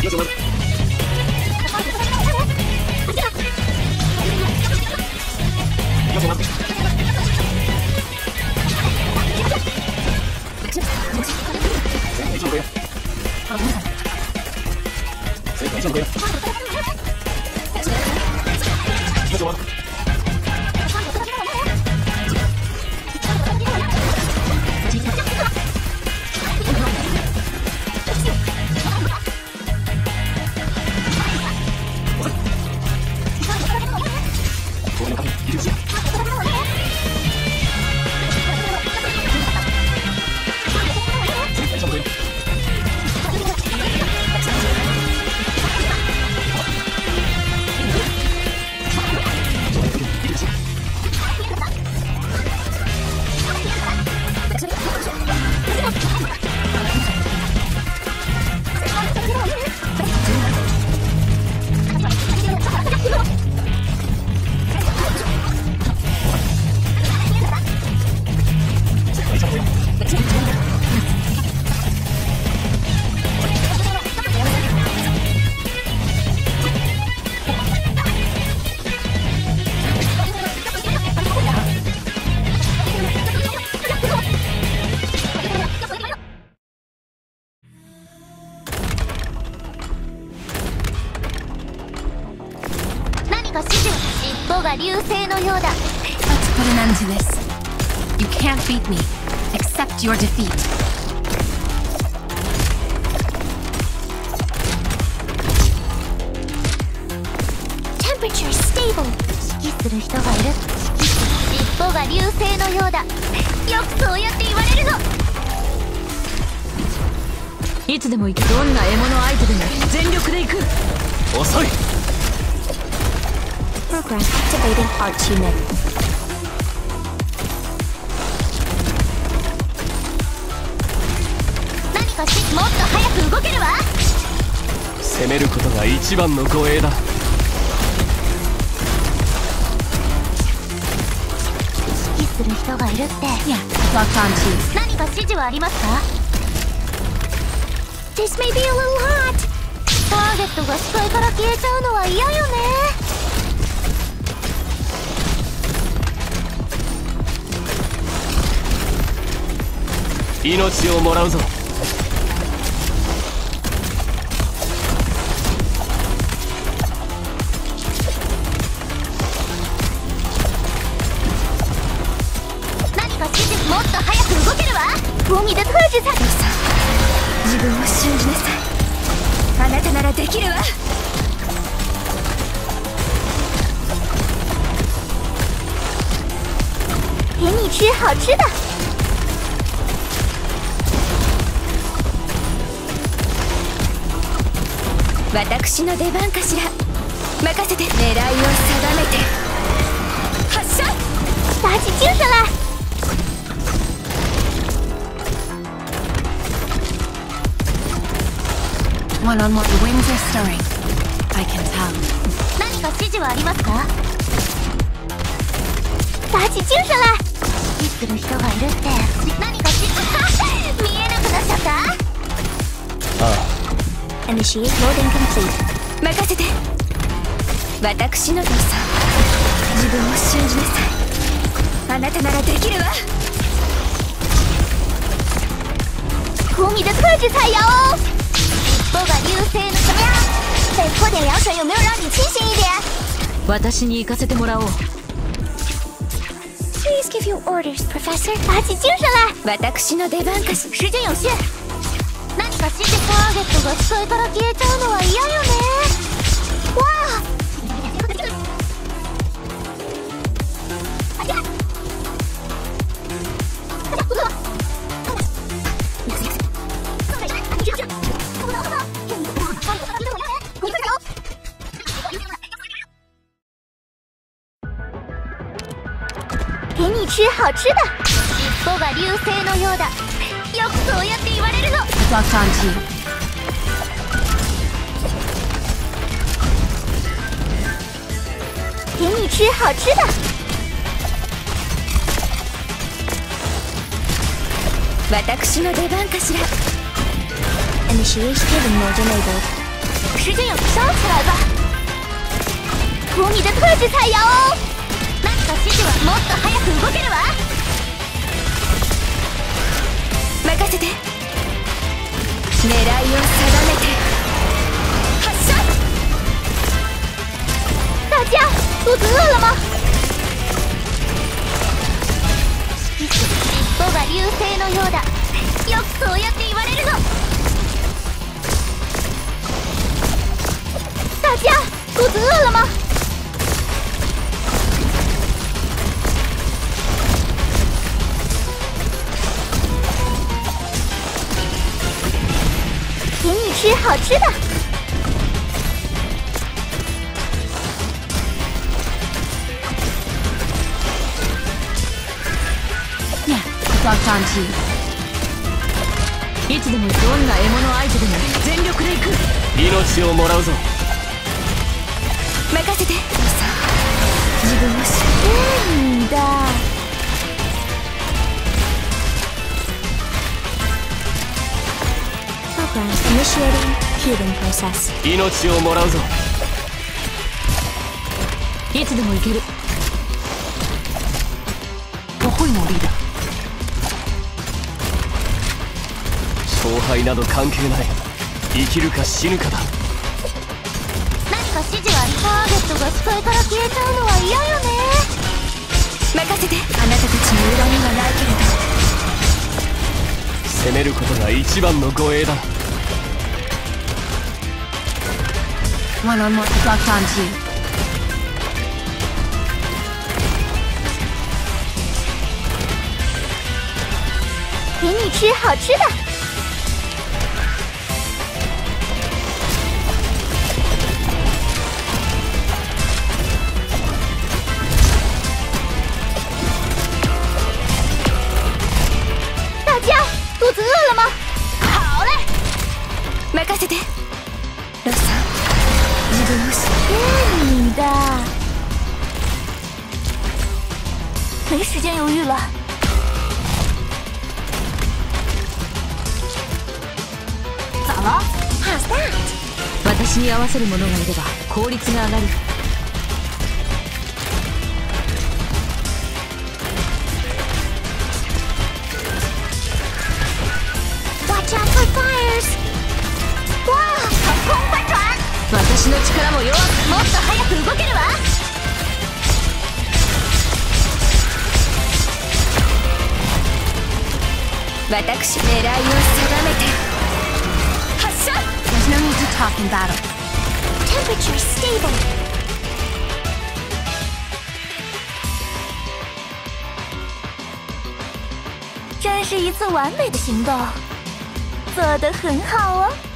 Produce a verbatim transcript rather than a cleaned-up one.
流星のようだ。 Let's put an end to this. You can't beat me. Accept your defeat. Temperature stable. 指揮する人がいる。尻尾が流星のようだ。よくそうやって言われるの。 いつでも行く。どんな獲物相手でも全力で行く。 遅い。 Program activating arch unit. 何かし、もっと早く動けるわ。 攻めることが一番の護衛だ。 指揮する人がいるって。 Yeah, locked on to. 何か指示はありますか？ This may be a little hot. ターゲットが視界から消えちゃうのは嫌よね。 命をもらうぞ。 何か指示、もっと早く動けるわ。ゴミで閉じた。 自分を信じなさい。あなたならできるわ。 给你吃好吃的。 私の出番かしら。任せて。狙いを定めて発射。 打起精神来。 One on one, the wings are stirring. I can tell. 何か指示はありますか？打起精神来。指揮する人がいるって。何か指示見えなくなっちゃった？ ああ。 Initiate loading complete. 任せて。私の動作。自分を信じなさい。あなたならできるわ。 苦米的特制菜肴哦。尻尾が流星の什么呀？再泼点凉水，有没有让你清醒一点？ 私に行かせてもらおう。 Please give your orders, Professor. 打起精神来。 私の出番かし。 時間有限。何か指示、ターゲットが視界から消えちゃうのは嫌よね。わあ。给你吃好吃的。尻尾が流星のようだ。よくそうやって言われるの。 Locked on to. 给你吃好吃的。 私の出番かしら。 Initiate healing mode enabled. 时间有烧起来吧，图你的特制菜肴哦。何か指示はもっと早く動けるわ。 任せて。狙いを定めて発射。 大家肚子饿了吗？尻尾が流星のようだ。よくそうやって言われるの。大家肚子饿了吗？给你吃好吃的。 ねえザ・サンチいつでもどんな獲物相手でも全力で行く。 命をもらうぞ。 任せて。自分を知る。 嗯的。Program initiating healing process。 命をもらうぞ。 いつでも行ける。我会努力的。 勝敗など関係ない。生きるか死ぬかだ。 何か指示はターゲットが視界から消えちゃうのは嫌よね。 任せて。あなたたちに恨みはないけれど、 攻めることが一番の護衛だ。 One on oneザ・サンチ。 给你吃好吃的。大家肚子饿了吗？好嘞。 任せて。ロさん、自分を知る。 你的。没时间犹豫了。咋了？ How's that？ 私に合わせる者がいれば効率が上がる。 Watch out for fires！ わあ、特攻快船！ 私の力も弱く。 もっと早く動けるわ。 私、狙いを定めて発射。 There's no need to talk in battle. Temperature stable。真是一次完美的行动，做得很好哦。